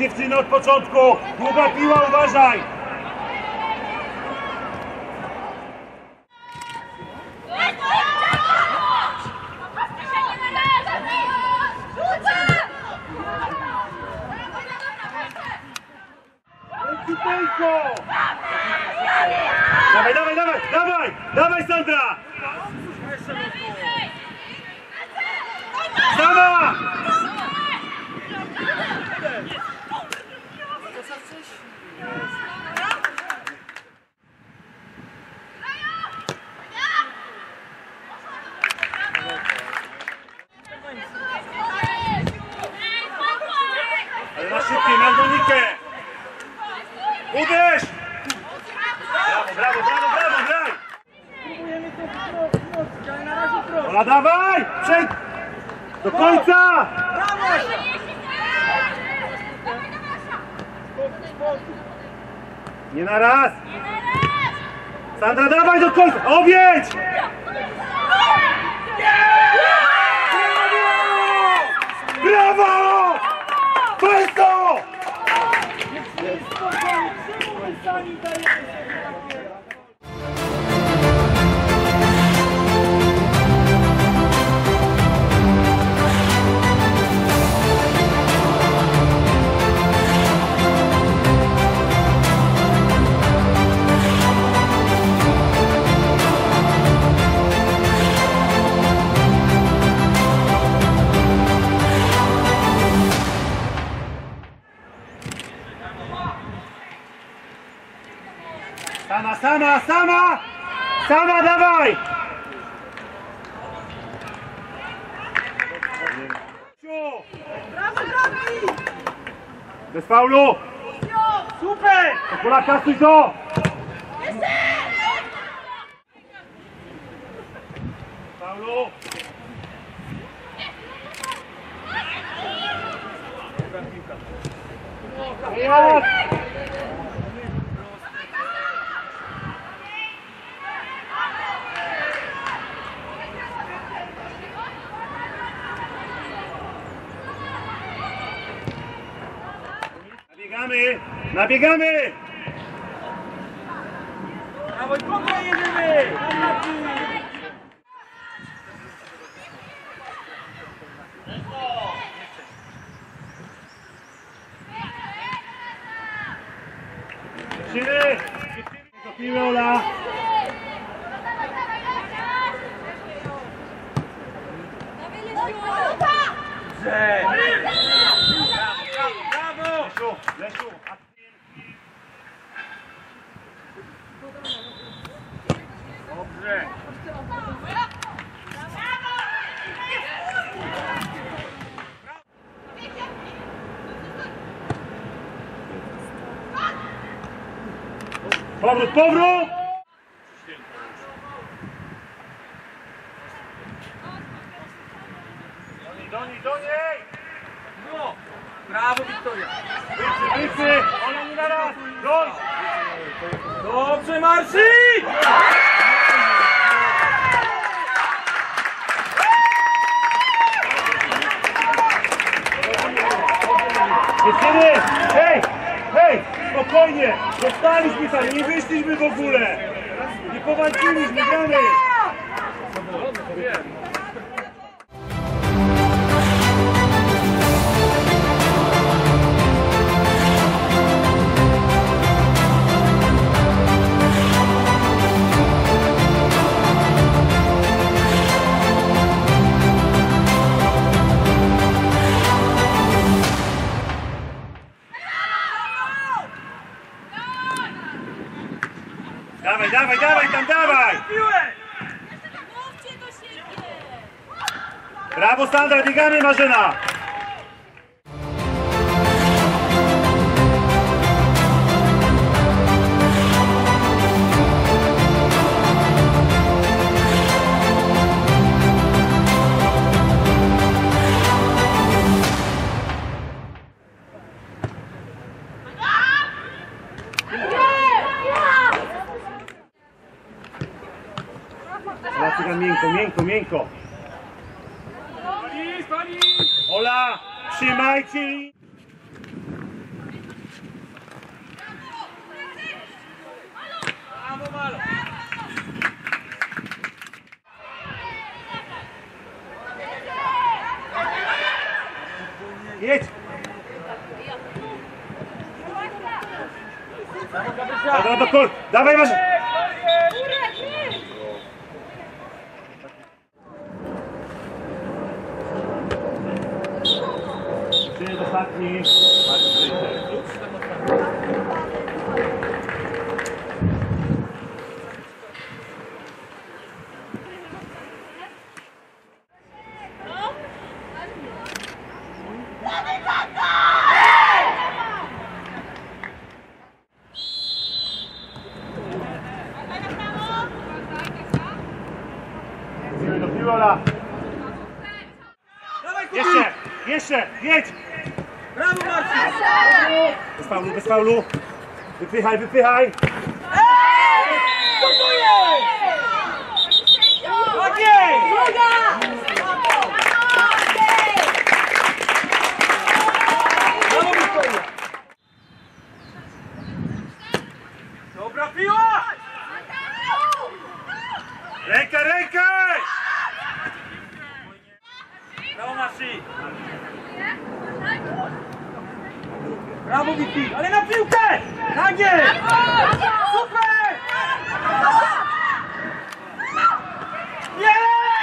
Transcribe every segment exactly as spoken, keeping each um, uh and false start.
dziewczyny od początku! Długa piła, uważaj! Dawaj, dawaj, dawaj, dawaj! Dawaj, Sandra! Sama! Ale na szybciej, na Monikę! Uderz! Brawo, brawo, brawo, brawo, graj! Próbujemy to wzmocnić, ale na razie prosto. Ola, dawaj! Przed! Do końca! Brawo! Spokój, spokój. Nie na raz! Sandra, dawaj do końca! Objedź! Brawo! Bardzo! Spokojnie, przyjmuj sami, dajemy sobie takie. Sama, sama, sama! Sama, dawaj! Brawo, brawo! Bez faulu! Super! Ola, kasuj to! Faulu! Jest! Nabiegamy! Nabiegamy! Brawo, i kogo jedziemy? Dziewczyny! Do piły, Ola! Dobrze! Brawo! Lesiu, Lesiu! Dobrze! Powrót, powrót! Do niej, do niej! No! Brawo, Wiktoria! Wycy, wycy! Ona nie na raz! Dość! Dobrze, Marszy! Dziewczyny! Hej! Hej! Spokojnie! Zostaliśmy tam, nie wyszliśmy w ogóle! Nie powalczyliśmy, gramy! Dawaj, dawaj, dawaj, tam dawaj! Brawo, Sandra, biegamy, Marzena! Zaczyna miękko, miękko, miękko. Ola, trzymajcie! jedź! Dobra, do kul! Dawaj, masz! Ty jest ostatni. Do piłola. Jeszcze, jeszcze, jedź! Brawo, Marcin! Bez faulu, bez faulu. Wypychaj, wypychaj. Co to jest? Tak jest! Brawo, Wiktoria! Dobra piła! Ręka, ręka! Brawo, Marcin! Brawo, Wiki! Ale na piłkę! Tak jest! Super! Nie!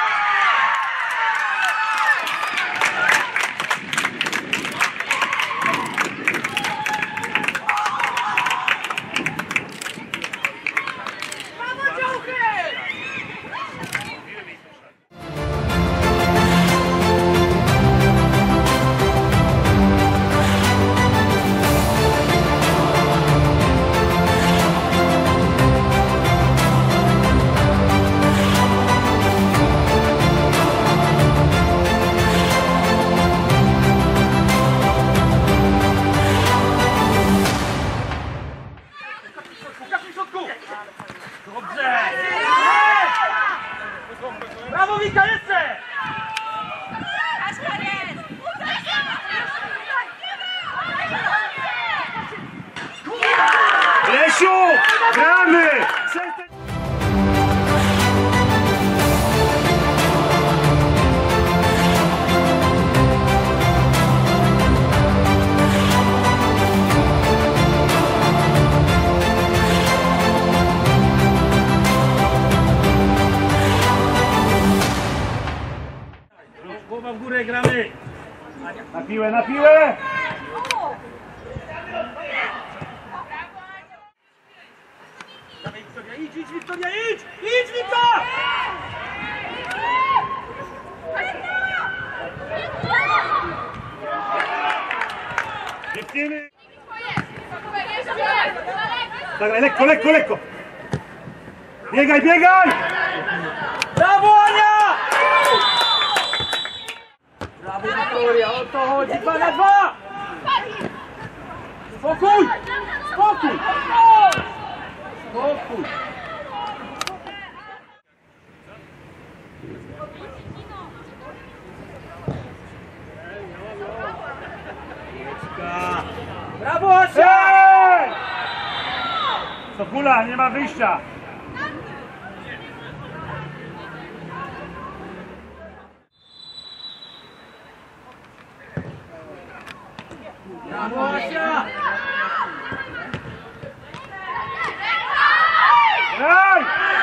Dobrze! Brawo, Wika, jeszcze! Lesiu! Gramy! Przestań! Głowa w górę, gramy! Na piłę, na piłę! Dawaj, Wiktoria, idź, idź, Wiktoria, idź! Idź, Wika! Dziewczyny! Zagraj, lekko, lekko, lekko! Biegaj, biegaj! Brawo, Ania! Brawo, Wiktoria, o to chodzi, dwa na dwa! Spokój! Spokój! Spokój! Brawo, Asia! Ej! Sokula, nie ma wyjścia! Brawo, Asia! Ej!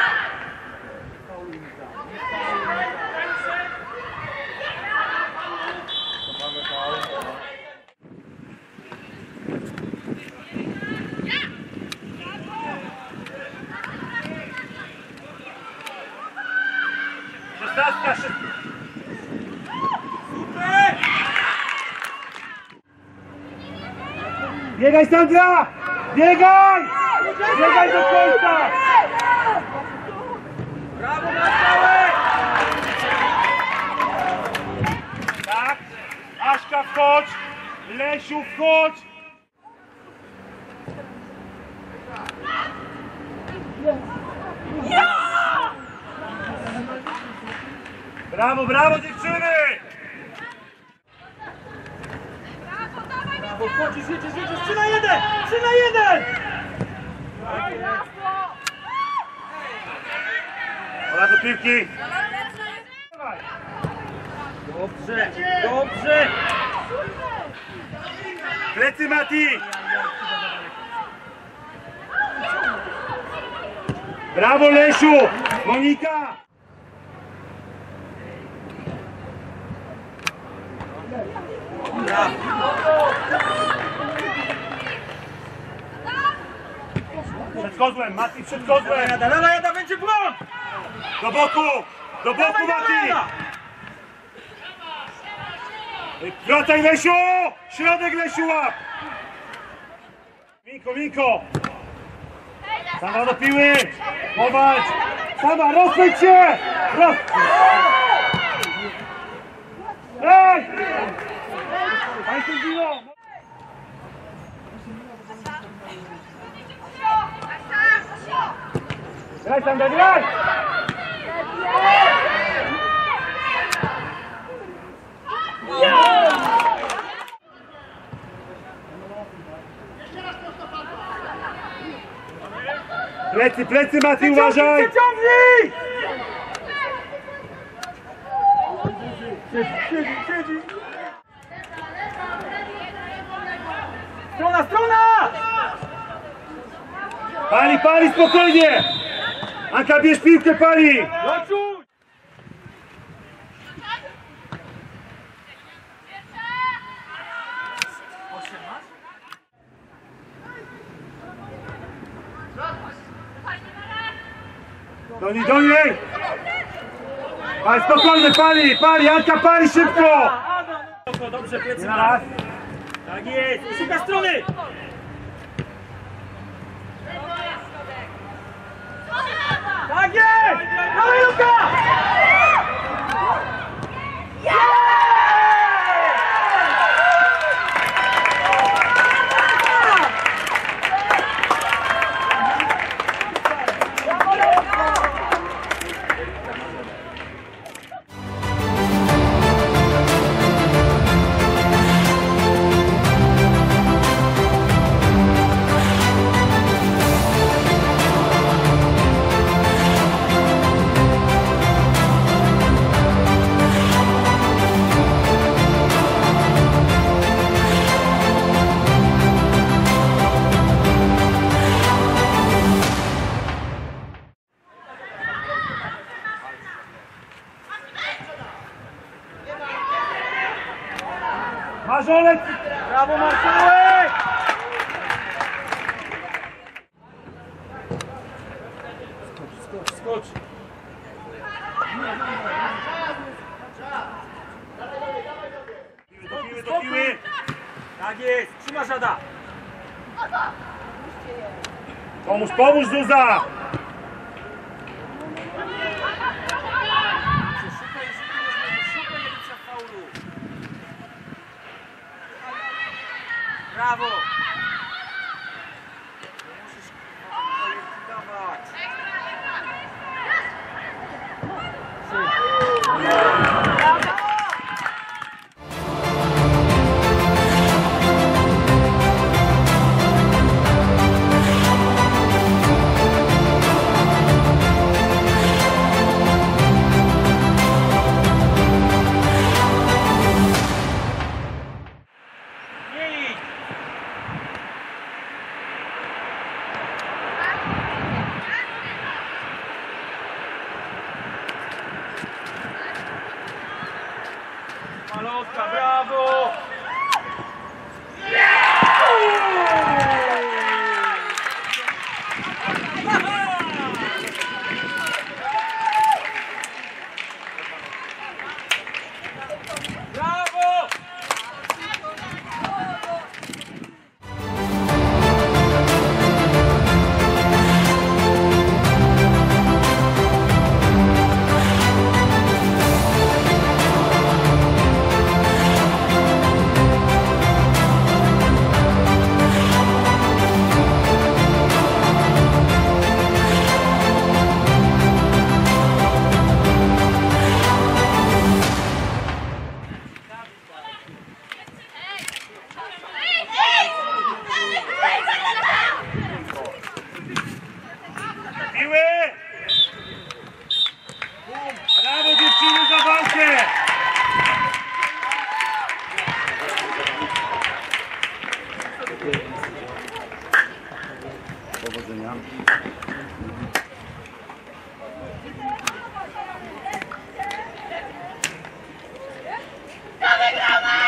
Szesnastka, szesnastka. Super! Biegaj, Sandra! Biegaj! Biegaj do końca! Brawo, Marszałek! Tak, Aśka wchodź! Lesiu wchodź! Brawo, brawo dziewczyny! Brawo, wchodzisz, jedziesz, jedziesz, trzy na jeden! trzy na jeden! Ola do piłki! Dobrze, dobrze! Plecy Mati! Brawo Lesiu! Monika! Przed kozłem, Mati przed kozłem! Jada, lewa jada, będzie błąd! Do boku! Do boku Dawaj, Mati! dawaj, jada! Wracaj Lesiu! Środek Lesiu łap! Minko, Minko! Sama do piły! Chować! Sama, rozpędź się! Roz... Ej! Pani sędzio! Graj tam, graj! Plecy, plecy Mati, uważaj! Ciągnij! Siedzi, siedzi, siedzi! Strona, strona! Pali, pali, spokojnie! Anka, bierz piłkę, pali! Loczuj! Do niej, do niej! Pali, spokojnie, pali, pali, Anka, pali, szybko! Adam! Dobrze, plecy Raz. ma. Tak jest! Szuka strony! Tak jest! Dawaj Luka! Marzolek! Brawo Marszałek! Skocz, skocz, skocz! Do piły, do piły! Tak jest! Trzymasz Ada! Pomóż, pomóż Zuza! Szukaj, szukaj, szukaj, nie liczę faulu! Brawo! Musisz dawać! Malotka, brawo! Brawo! To wygramy!